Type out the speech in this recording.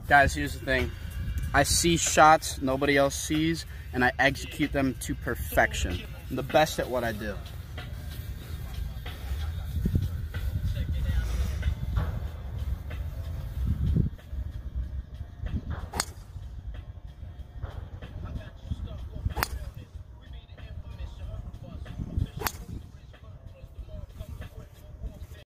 Guys, here's the thing. I see shots nobody else sees, and I execute them to perfection. I'm the best at what I do.